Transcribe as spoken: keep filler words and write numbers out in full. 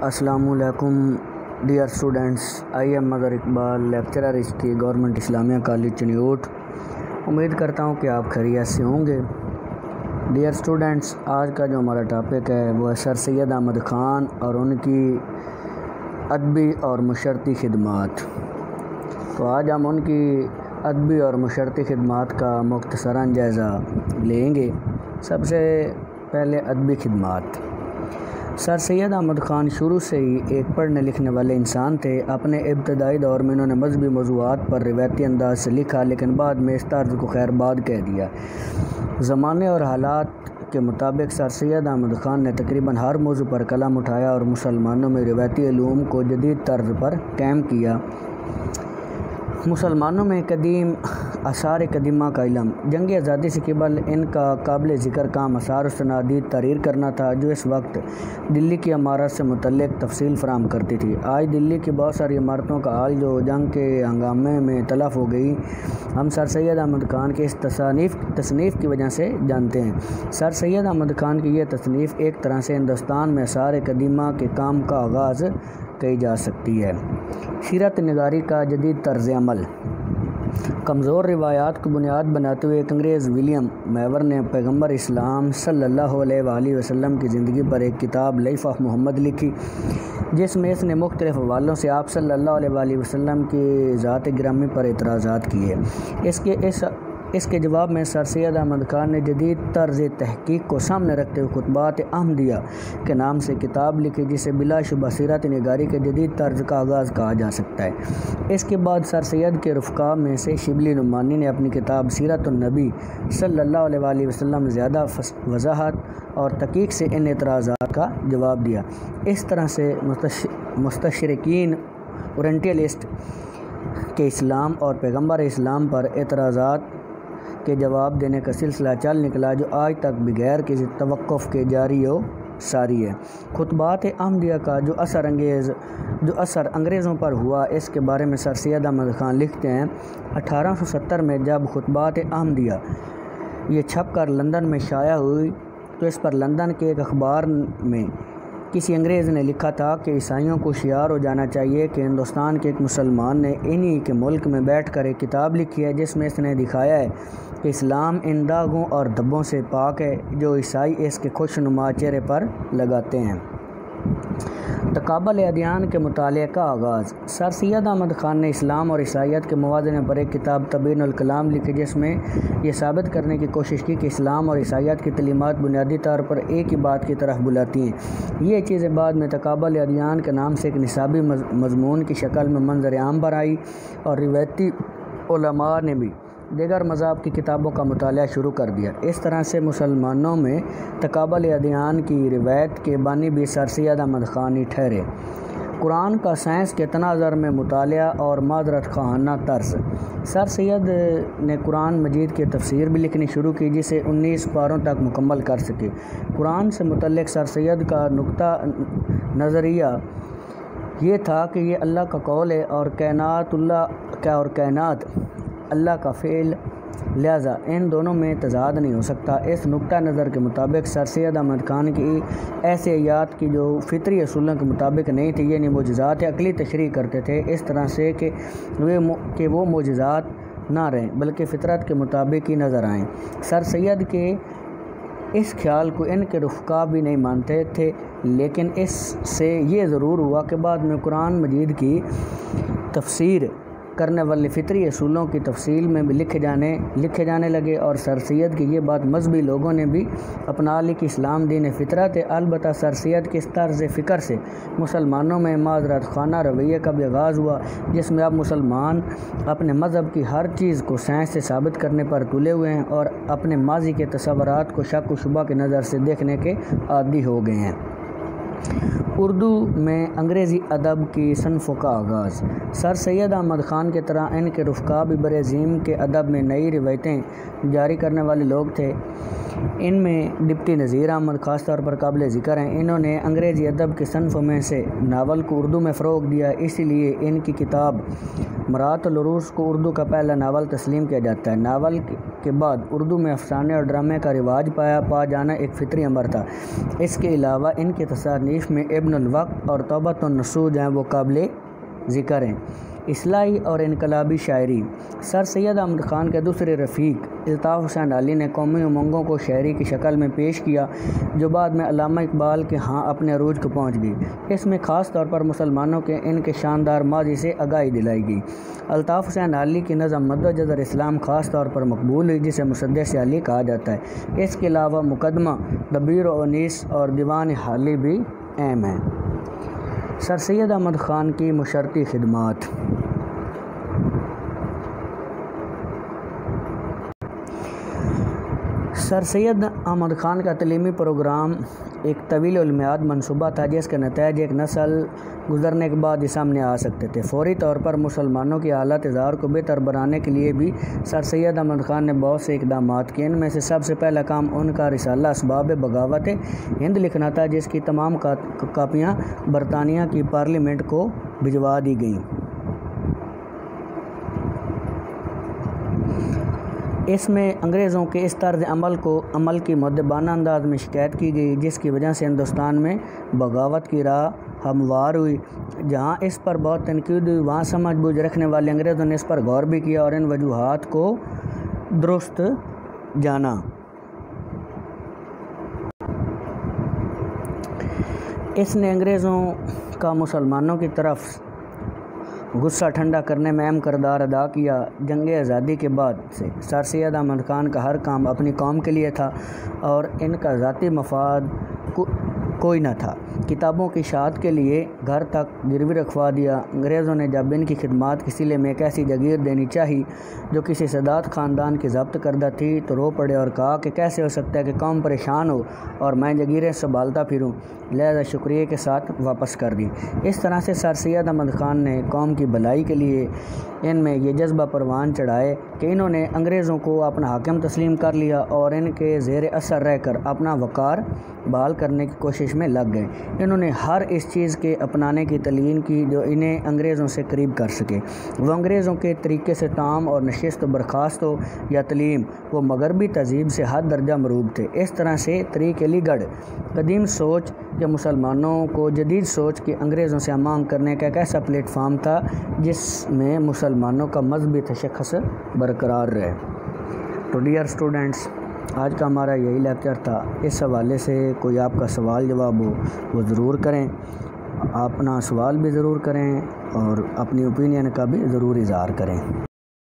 السلام علیکم dear students, I am Mazhar Iqbal, lecturer history, government Islamia college Chiniot. امید کرتا ہوں کہ آپ خیریت سے ہوں گے۔ ڈیئر اسٹوڈنٹس، آج کا جو ہمارا ٹاپک ہے وہ ہے سر سید احمد خان اور ان کی ادبی اور مشرتی خدمات۔ تو آج ہم ان کی ادبی اور مشرتی خدمات کا مختصراً جائزہ لیں گے۔ سب سے پہلے ادبی خدمات۔ سر سید احمد خان شروع سے ہی ایک پڑھنے لکھنے والے انسان تھے۔ اپنے ابتدائی دور میں انہوں نے مذہبی موضوعات پر روایتی انداز سے لکھا، لیکن بعد میں اس طرز کو خیر باد کہہ دیا۔ زمانے اور حالات کے مطابق سر سید احمد خان نے تقریباً ہر موضوع پر قلم اٹھایا اور مسلمانوں میں روایتی علوم کو جدید طرز پر قائم کیا۔ مسلمانوں میں قدیم آثار قدیمہ کا علم۔ جنگ آزادی سے قبل ان کا قابل ذکر کام آثار و سنادید تحریر کرنا تھا، جو اس وقت دلی کی عمارت سے متعلق تفصیل فراہم کرتی تھی۔ آج دلی کی بہت ساری عمارتوں کا حال جو جنگ کے ہنگامے میں تلف ہو گئی، ہم سر سید احمد خان کے اس تصانیف تصنیف کی وجہ سے جانتے ہیں۔ سر سید احمد خان کی یہ تصنیف ایک طرح سے ہندوستان میں آثار قدیمہ کے کام کا آغاز کہی جا سکتی ہے۔ سیرت نگاری کا جدید طرز عمل۔ کمزور روایات کو بنیاد بناتے ہوئے ایک انگریز ولیم میور نے پیغمبر اسلام صلی اللہ علیہ وآلہ وسلم کی زندگی پر ایک کتاب لائف آف محمد لکھی، جس میں اس نے مختلف حوالوں سے آپ صلی اللہ علیہ وآلہ وسلم کی ذات گرامی پر اعتراضات کیے۔ اس کے اس اس کے جواب میں سر سید احمد خان نے جدید طرز تحقیق کو سامنے رکھتے ہوئے خطبات احمدیہ کے نام سے کتاب لکھی، جسے بلا شبہ سیرت نگاری کے جدید طرز کا آغاز کہا جا سکتا ہے۔ اس کے بعد سر سید کے رفقا میں سے شبلی نعمانی نے اپنی کتاب سیرت النبی صلی اللہ علیہ وآلہ وسلم زیادہ وضاحت اور تحقیق سے ان اعتراضات کا جواب دیا۔ اس طرح سے مستشرقین اورینٹلسٹ کے اسلام اور پیغمبر اسلام پر اعتراضات کے جواب دینے کا سلسلہ چل نکلا، جو آج تک بغیر کسی توقف کے جاری و ساری ہے۔ خطبات احمدیہ کا جو اثر انگیز جو اثر انگریزوں پر ہوا، اس کے بارے میں سر سید احمد خان لکھتے ہیں، اٹھارہ سو ستر میں جب خطبات احمدیہ یہ چھپ کر لندن میں شائع ہوئی تو اس پر لندن کے ایک اخبار میں کسی انگریز نے لکھا تھا کہ عیسائیوں کو شعار ہو جانا چاہیے کہ ہندوستان کے ایک مسلمان نے انہی کے ملک میں بیٹھ کر ایک کتاب لکھی ہے، جس میں اس نے دکھایا ہے کہ اسلام ان داغوں اور دھبوں سے پاک ہے جو عیسائی اس کے خوش نما چہرے پر لگاتے ہیں۔ تقابل ادیان کے مطالعے کا آغاز۔ سر سید احمد خان نے اسلام اور عیسائیت کے موازنے پر ایک کتاب تبیین الکلام لکھی، جس میں یہ ثابت کرنے کی کوشش کی کہ اسلام اور عیسائیت کی تعلیمات بنیادی طور پر ایک ہی بات کی طرف بلاتی ہیں۔ یہ چیزیں بعد میں تقابل ادیان کے نام سے ایک نصابی مضمون کی شکل میں منظر عام پر آئی اور روایتی علماء نے بھی دیگر مذاہب کی کتابوں کا مطالعہ شروع کر دیا۔ اس طرح سے مسلمانوں میں تقابل ادیان کی روایت کے بانی بھی سر سید احمد خان ہی ٹھہرے۔ قرآن کا سائنس کے تناظر میں مطالعہ اور معذرت خواہانہ طرز۔ سر سید نے قرآن مجید کی تفسیر بھی لکھنی شروع کی، جسے انیس پاروں تک مکمل کر سکے۔ قرآن سے متعلق سر سید کا نقطہ نظریہ یہ تھا کہ یہ اللہ کا قول ہے اور کائنات اللہ کا اور کائنات اللہ کا فعل، لہذا ان دونوں میں تضاد نہیں ہو سکتا۔ اس نقطہ نظر کے مطابق سر سید احمد خان کی ایسے آیات کی جو فطری اصولوں کے مطابق نہیں تھی، یعنی معجزات عقلی تشریح کرتے تھے، اس طرح سے کہ وہ کہ وہ معجزات نہ رہیں بلکہ فطرت کے مطابق ہی نظر آئیں۔ سر سید کے اس خیال کو ان کے رفقا بھی نہیں مانتے تھے، لیکن اس سے یہ ضرور ہوا کہ بعد میں قرآن مجید کی تفسیر کرنے والے فطری اصولوں کی تفصیل میں بھی لکھے جانے لکھے جانے لگے، اور سر سید کی یہ بات مذہبی لوگوں نے بھی اپنا لی کہ اسلام دین فطرت ہے۔ البتہ سر سید کے اس طرز فکر سے مسلمانوں میں معذرت خواہانہ رویے کا بھی آغاز ہوا، جس میں اب مسلمان اپنے مذہب کی ہر چیز کو سائنس سے ثابت کرنے پر تلے ہوئے ہیں اور اپنے ماضی کے تصورات کو شک و شبہ کی نظر سے دیکھنے کے عادی ہو گئے ہیں۔ اردو میں انگریزی ادب کی صنفوں کا آغاز۔ سر سید احمد خان کی طرح ان کے رفقا بھی بر عظیم کے ادب میں نئی روایتیں جاری کرنے والے لوگ تھے۔ ان میں ڈپٹی نذیر احمد خاص طور پر قابل ذکر ہیں۔ انہوں نے انگریزی ادب کے صنفوں میں سے ناول کو اردو میں فروغ دیا، اسی لیے ان کی کتاب مرات العروس کو اردو کا پہلا ناول تسلیم کیا جاتا ہے۔ ناول کے بعد اردو میں افسانے اور ڈرامے کا رواج پایا پا جانا ایک فطری امر تھا۔ اس کے علاوہ ان کی تصانیف میں ابن الوقت اور توبۃ النصوح ہیں وہ قابل ذکر ہیں۔ اصلاحی اور انقلابی شاعری۔ سر سید احمد خان کے دوسرے رفیق الطاف حسین علی نے قومی امنگوں کو شاعری کی شکل میں پیش کیا جو بعد میں علامہ اقبال کے ہاں اپنے عروج کو پہنچ گئی۔ اس میں خاص طور پر مسلمانوں کے ان کے شاندار ماضی سے آگاہی دلائی گئی۔ الطاف حسین علی کی نظم مد و جزر اسلام خاص طور پر مقبول ہوئی جسے مسدس علی کہا جاتا ہے۔ اس کے علاوہ مقدمہ دبیر و انیس اور دیوان حالی بھی اہم ہیں۔ سر سید احمد خان کی مشرتی خدمات۔ سر سید احمد خان کا تعلیمی پروگرام ایک طویل المیعاد منصوبہ تھا جس کے نتائج ایک نسل گزرنے کے بعد ہی سامنے آ سکتے تھے۔ فوری طور پر مسلمانوں کی حالت اظہار کو بہتر بنانے کے لیے بھی سر سید احمد خان نے بہت سے اقدامات کیے۔ ان میں سے سب سے پہلا کام ان کا رسالہ اسباب بغاوت ہند لکھنا تھا جس کی تمام کاپیاں برطانیہ کی پارلیمنٹ کو بھجوا دی گئیں۔ اس میں انگریزوں کے اس طرز عمل کو عمل کی مؤدبانہ انداز میں شکایت کی گئی جس کی وجہ سے ہندوستان میں بغاوت کی راہ ہموار ہوئی۔ جہاں اس پر بہت تنقید ہوئی وہاں سمجھ بوجھ رکھنے والے انگریزوں نے اس پر غور بھی کیا اور ان وجوہات کو درست جانا۔ اس نے انگریزوں کا مسلمانوں کی طرف غصہ ٹھنڈا کرنے میں اہم کردار ادا کیا۔ جنگ آزادی کے بعد سے سر سید احمد خان کا ہر کام اپنی قوم کے لیے تھا اور ان کا ذاتی مفاد کو کوئی نہ تھا۔ کتابوں کی اشاعت کے لیے گھر تک گروی رکھوا دیا۔ انگریزوں نے جب ان کی خدمات کے سلے میں ایک ایسی جگیر دینی چاہی جو کسی سادات خاندان کی ضبط کردہ تھی تو رو پڑے اور کہا کہ کیسے ہو سکتا ہے کہ قوم پریشان ہو اور میں جگیریں سنبھالتا پھروں، لہذا شکریہ کے ساتھ واپس کر دی۔ اس طرح سے سر سید احمد خان نے قوم کی بھلائی کے لیے ان میں یہ جذبہ پروان چڑھائے کہ انہوں نے انگریزوں کو اپنا حاکم تسلیم کر لیا اور ان کے زیر اثر رہ کر اپنا وقار بحال کرنے کی کوشش میں لگ گئے۔ انہوں نے ہر اس چیز کے اپنانے کی تلقین کی جو انہیں انگریزوں سے قریب کر سکے۔ وہ انگریزوں کے طریقے سے طعام اور نشست و برخاست ہو یا تعلیم، وہ مغربی تہذیب سے حد درجہ مروب تھے۔ اس طرح سے طریق علی گڑھ قدیم سوچ کے مسلمانوں کو جدید سوچ کے انگریزوں سے امام کرنے کا ایک ایسا پلیٹ فارم تھا جس میں مسلمانوں کا مذہبی تشخص برقرار رہے۔ تو ڈیئر اسٹوڈنٹس، آج کا ہمارا یہی لیکچر تھا۔ اس حوالے سے کوئی آپ کا سوال جواب ہو وہ ضرور کریں، اپنا سوال بھی ضرور کریں اور اپنی اوپینین کا بھی ضرور اظہار کریں۔